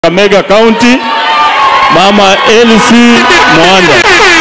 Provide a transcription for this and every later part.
Kakamega County, Mama Elsie Muhanda.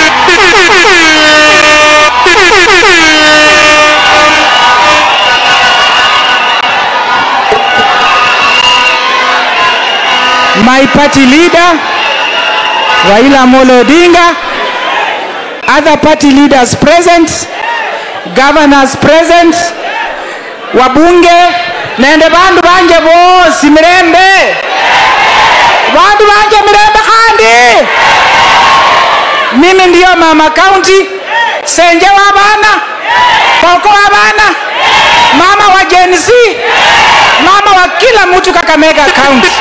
My party leader, Raila Odinga, other party leaders present, governors present, wabunge, nende bandu banje bosi mirembe. Bandu banje mirembe kandi. Mimi ndiyo mama county, senje wa bana, koko wa bana, mama wa Gen Z, mama wa kila mtu Kakamega County.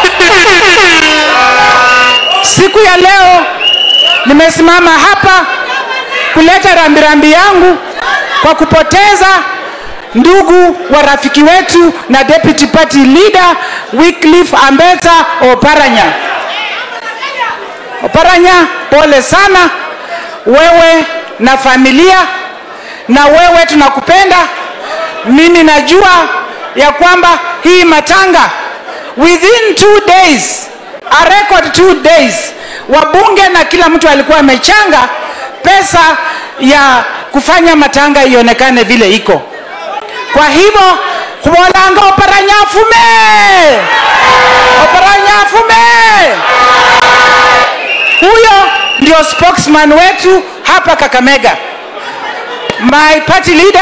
Siku ya leo nimesimama hapa kuleta rambirambi yangu kwa kupoteza ndugu wa rafiki wetu na deputy party leader Wycliffe Ambetsa Oparanya. Oparanya, pole sana wewe na familia, na wewe tunakupenda. Mimi najua ya kwamba hii matanga within 2 days, a record 2 days, wabunge na kila mtu alikuwa amechanga pesa ya kufanya matanga ionekane vile iko. Kwa hivyo kubolanga Oparanya fume, Oparanya fume. Huyo ndio spokesman wetu hapa Kakamega. My party leader,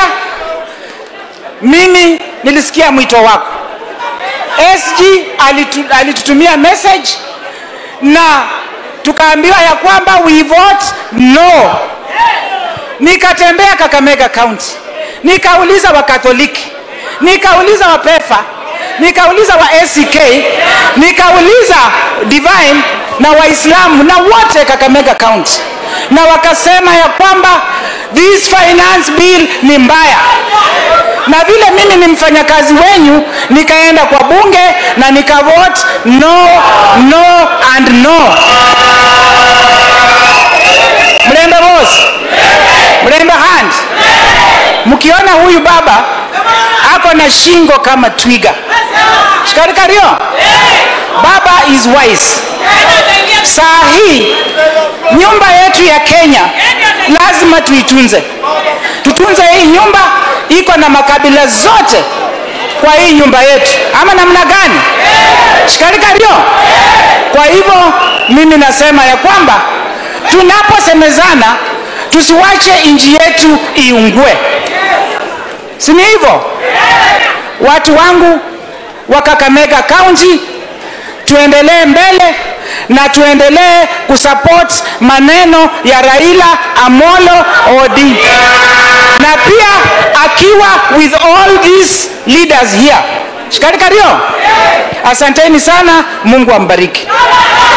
mimi nilisikia mwito wako. SG alitutumia message na tukaambiwa ya kwamba we vote no. Nikatembea Kakamega County, nikauliza wa Katoliki, nikauliza wa PEFA, nikauliza wa ACK, nikauliza Divine na Waislamu na wote Kakamega County, na wakasema ya kwamba this finance bill ni mbaya. Na vile mimi ni mfanyakazi wenyu, nikaenda kwa bunge na nikavote no, no and no. Mlembe boss, mlembe hand. Mkiona huyu baba ako na shingo kama twiga, shikarikario, baba is wise. Saa hii nyumba yetu ya Kenya lazima tuitunze. Tutunze hii nyumba, iko na makabila zote kwa hii nyumba yetu, ama namna gani? Shikarikario. Kwa hivyo mimi nasema ya kwamba tunaposemezana tusiwache inji yetu iungue. Si ni hivyo? Watu wangu wa Kakamega County, tuendelee mbele na tuendelee kusupport maneno ya Raila Amolo Odinga. Na pia akiwa with all these leaders here. Shikarikario. Asanteni sana, Mungu ambariki.